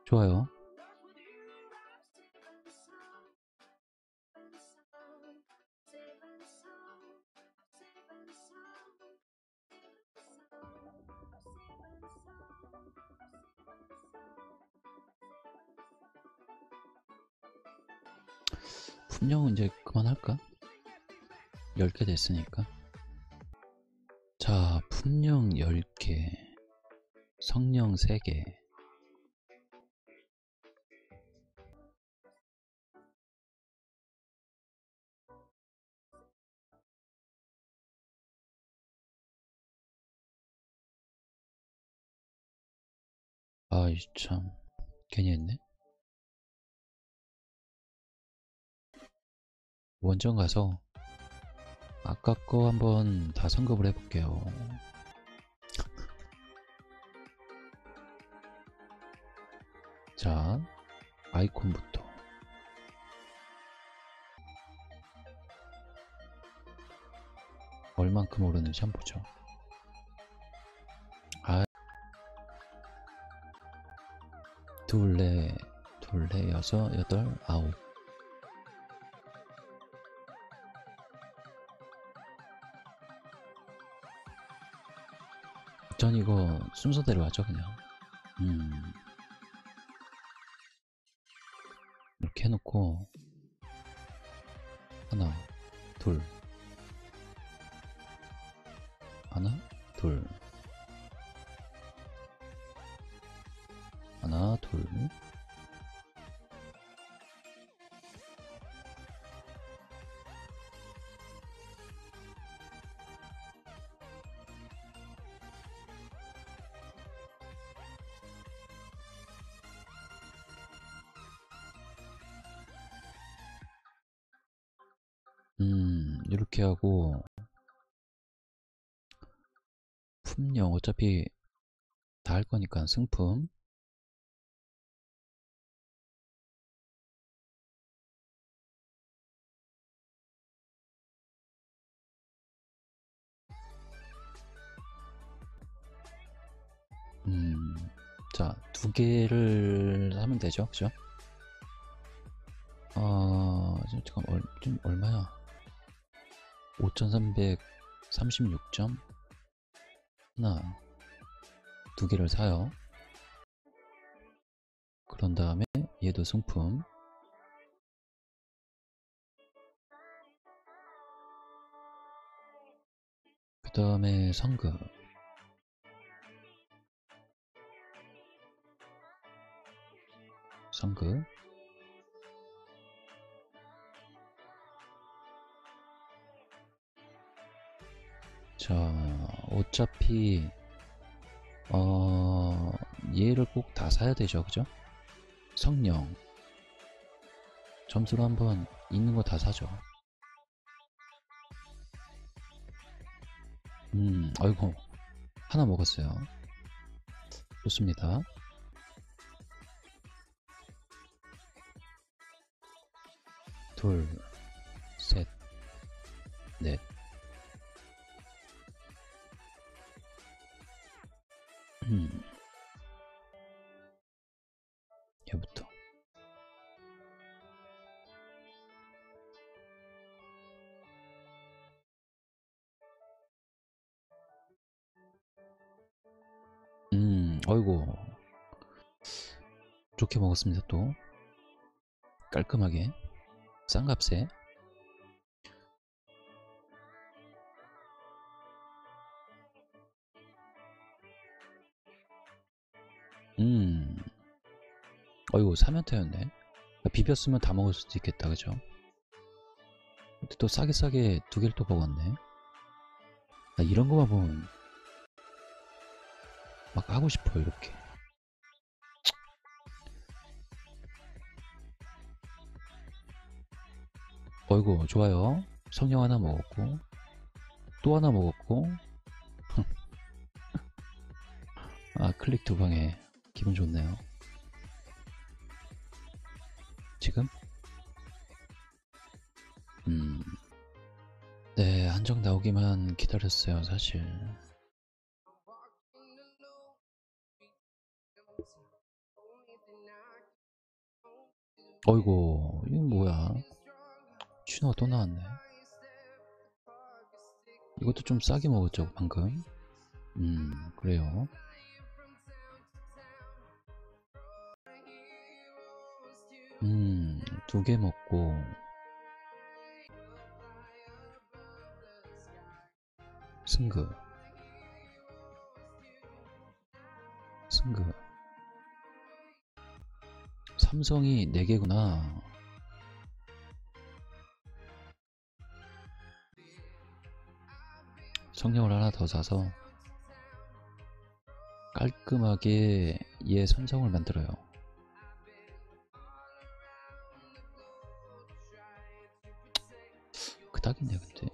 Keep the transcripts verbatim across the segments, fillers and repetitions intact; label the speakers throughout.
Speaker 1: 좋아요. 품령은 이제 그만할까? 열 개 됐으니까. 자, 품령 열 개, 성령 세 개. 아이 참, 괜히 했네. 원정 가서 아까 거 한번 다 성급을 해볼게요. 자, 아이콘부터. 얼만큼 오르는지 한번 보죠. 아, 둘, 넷, 둘, 넷, 여섯, 여덟, 아홉. 전 이거 순서대로 하죠, 그냥. 음, 이렇게 해놓고, 하나, 둘, 하나, 둘, 하나, 둘, 음, 이렇게 하고, 품령, 어차피 다 할 거니까 승품. 음, 자, 두 개를 하면 되죠, 그죠? 어, 잠깐, 얼, 좀 얼마야? 오천삼백삼십육 점? 하나, 두 개를 사요. 그런 다음에 얘도 승품. 그 다음에 성급. 성급. 자, 어차피 어, 얘를 꼭 다 사야 되죠, 그죠? 성령. 점수로 한번 있는 거 다 사죠. 음, 아이고, 하나 먹었어요. 좋습니다. 둘, 셋, 넷. 음, 얘부터. 음, 어이구. 좋게 먹었습니다, 또. 깔끔하게. 싼 값에. 음, 어이구, 삼 연타였네. 비볐으면 다 먹을 수도 있겠다, 그죠? 근데 또 싸게 싸게 두 개를 또 먹었네. 아, 이런 거만 보면 막 하고 싶어요, 이렇게. 어이구, 좋아요. 성냥 하나 먹었고, 또 하나 먹었고, 아, 클릭 두 방에 기분 좋네요. 지금? 음, 네, 한정 나오기만 기다렸어요, 사실. 어이구, 이건 뭐야? 신호가 또 나왔네. 이것도 좀 싸게 먹었죠, 방금. 음, 그래요. 음, 두 개 먹고. 승급. 승급. 삼성이 네 개구나. 성냥을 하나 더 사서 깔끔하게 얘 삼성을 만들어요. 그닥이네 근데.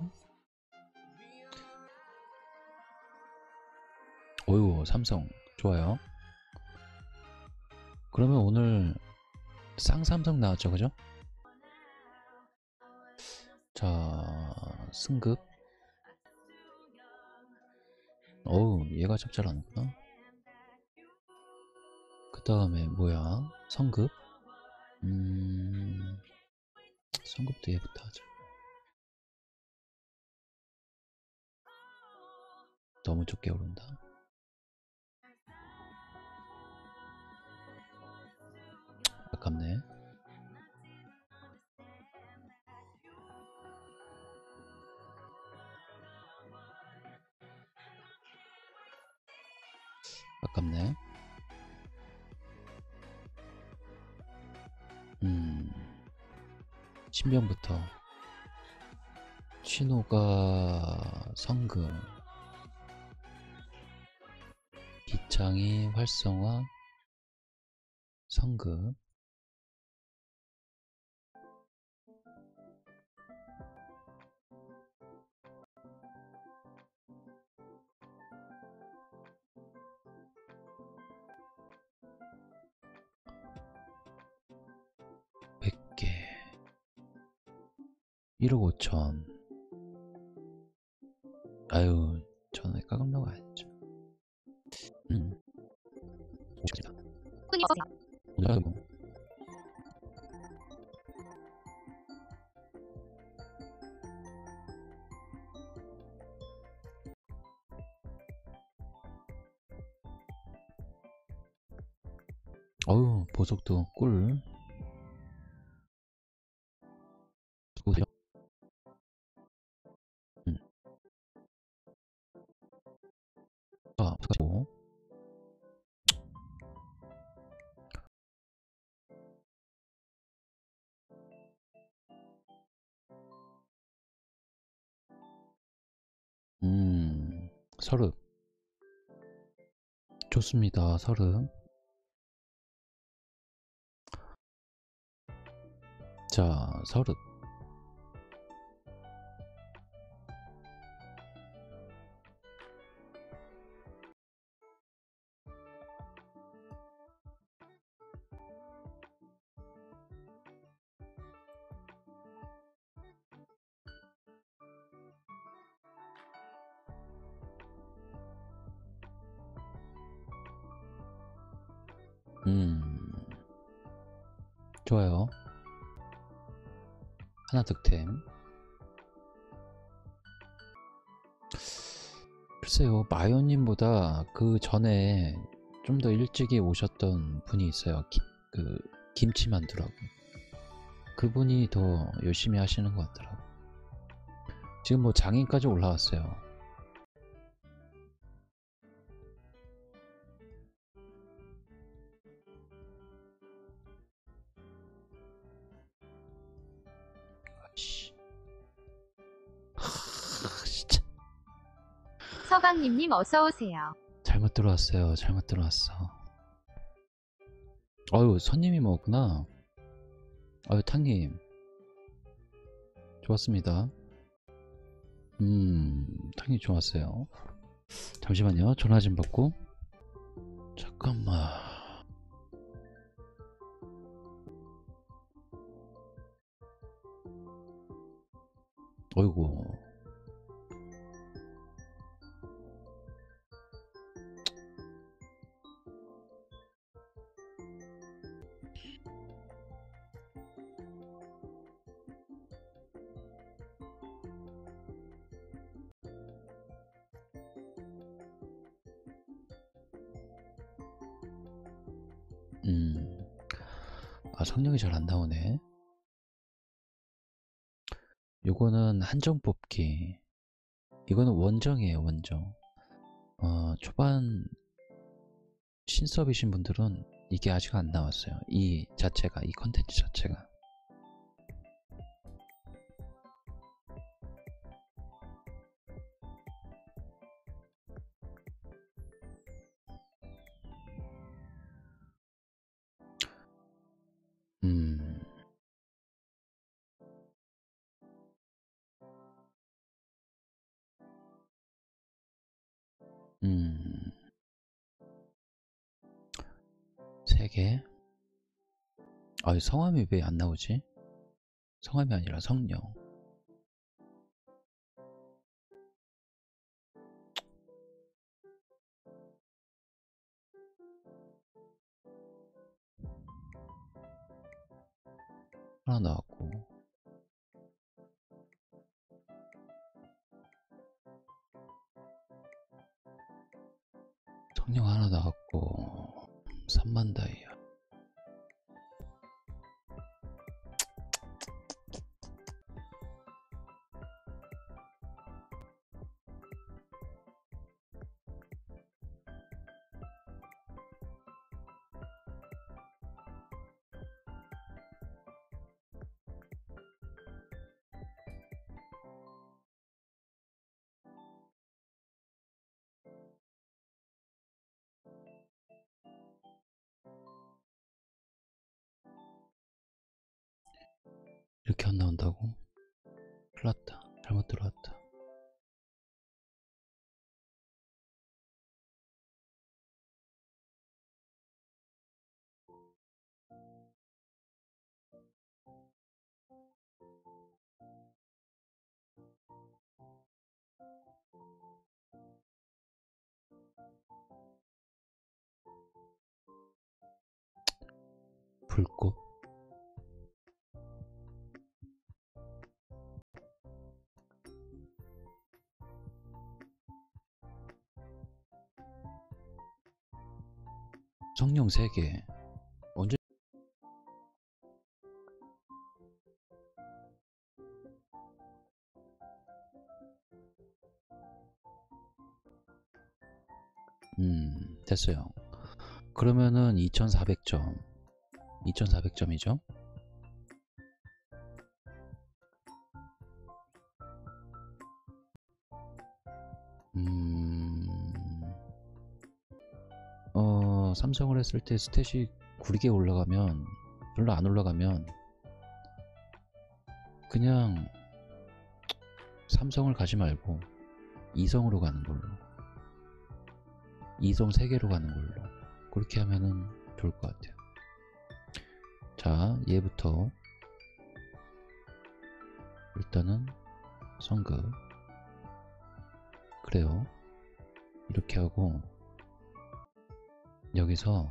Speaker 1: 어휴, 삼성 좋아요. 그러면 오늘 쌍삼성 나왔죠, 그죠? 자, 승급. 어우, 얘가 짭짤하는구나. 그 다음에 뭐야? 성급. 음, 성급도 얘부터 하자. 너무 좁게 오른다. 아깝네. 아깝네. 음, 신병부터. 신호가 성급. 기창이 활성화. 성급. 백 개. 일억 오천. 아유, 전에 까감라고 아니죠. 음, 오십니다. 아이고. 어우, 보석도 꿀. 보세요. 음, 아, 보석고. 음, 서릅. 좋습니다, 서릅. 자, 서릅. 음, 좋아요. 하나 득템. 글쎄요, 마요님보다 그 전에 좀 더 일찍이 오셨던 분이 있어요. 기, 그 김치 만두라고. 그분이 더 열심히 하시는 것 같더라고. 지금 뭐 장인까지 올라왔어요. 아이씨. 하, 진짜.
Speaker 2: 서강님님 어서오세요.
Speaker 1: 잘못 들어왔어요. 잘못 들어왔어. 어유, 손님이 먹었구나. 어유, 탕님. 좋았습니다. 음, 탕님 좋았어요. 잠시만요. 전화 좀 받고. 잠깐만. 어이구. 아, 성령이 잘 안 나오네. 요거는 한정 뽑기. 이거는 원정이에요, 원정. 어, 초반 신섭이신 분들은 이게 아직 안 나왔어요. 이 자체가, 이 컨텐츠 자체가. 음, 음, 세 개. 아, 성함이 왜 안 나오지? 성함이 아니라 성령. 하나 나왔고. 성령 하나 나왔고. 삼만 다이아. 이렇게 안 나온다고? 큰일 났다. 잘못 들어왔다. 불꽃. 성령 세 개. 언제? 음, 됐어요. 그러면은 이천사백 점. 이천사백 점이죠? 음, 어, 삼성을 했을 때 스탯이 구리게 올라가면, 별로 안 올라가면, 그냥 삼성을 가지 말고 이성으로 가는 걸로. 이성 세 개로 가는 걸로. 그렇게 하면은 좋을 것 같아요. 자, 얘부터 일단은 성급. 그래요. 이렇게 하고 여기서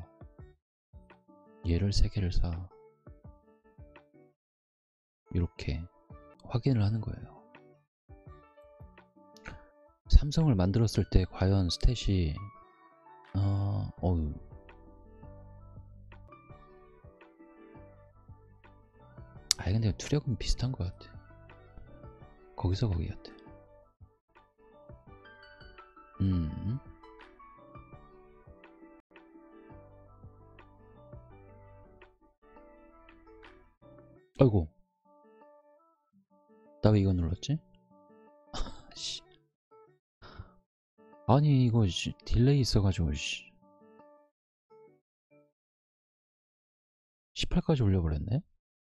Speaker 1: 얘를 세 개를 사. 이렇게 확인을 하는 거예요. 삼성을 만들었을 때 과연 스탯이 어, 어우 아니 근데 투력은 비슷한 것 같아. 거기서 거기 같아. 음. 아이고, 나 왜 이거 눌렀지? 아니 이거 씨, 딜레이 있어가지고 씨. 십팔까지 올려버렸네.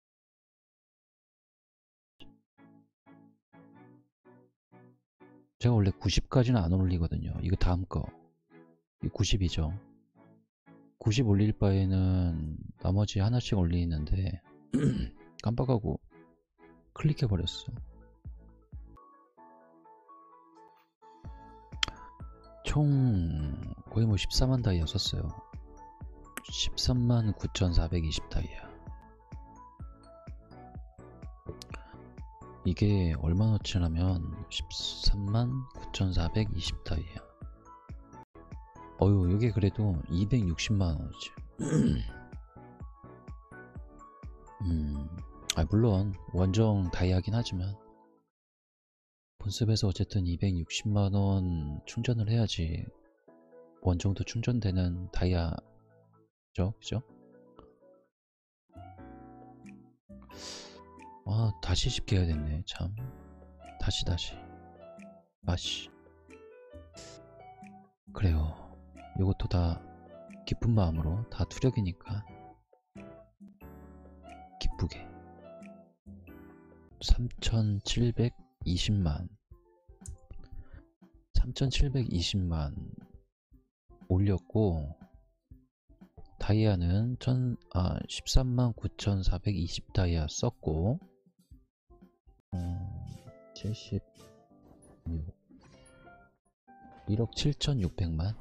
Speaker 1: 제가 원래 구십까지는 안 올리거든요. 이거 다음 거. 이 구십이죠. 구십 올릴 바에는 나머지 하나씩 올리는데 깜빡하고 클릭해버렸어. 총 거의 뭐 십사만 다이아 썼어요. 십삼만 구천사백이십 다이아. 이게 얼마나치 나면 십삼만 구천사백이십 다이아. 어휴, 이게 그래도 이백육십만 원이지. 아, 물론 원정 다이아긴 하지만 본습에서 어쨌든 이백육십만원 충전을 해야지 원정도 충전되는 다이아죠, 그죠? 아, 다시 쉽게 해야 됐네. 참, 다시 다시 아씨. 그래요, 이것도 다 기쁜 마음으로, 다 투력이니까 기쁘게. 삼천칠백이십만 삼천칠백이십만 올렸고, 다이아는 천, 아, 십삼만 구천사백이십 다이아 썼고, 어, 칠십육, 일억 칠천육백만,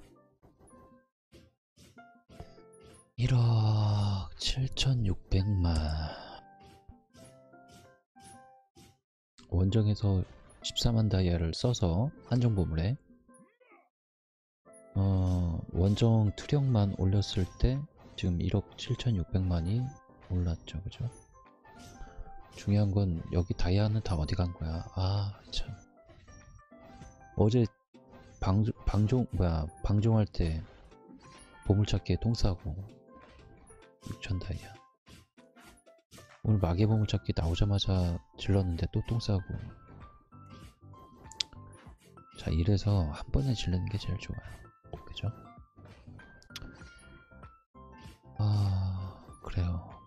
Speaker 1: 일억 칠천육백만. 원정에서 십사만 다이아를 써서 한정보물에 어, 원정 투력만 올렸을 때 지금 일억 칠천육백만이 올랐죠, 그죠? 중요한 건 여기 다이아는 다 어디 간 거야? 아, 참. 어제 방, 방종, 뭐야, 방종할 때 보물찾기에 똥 싸고 육천 다이아. 오늘 마개 보물찾기 나오자마자 질렀는데 또 똥 싸고. 자, 이래서 한 번에 질르는 게 제일 좋아요, 그죠? 아, 그래요.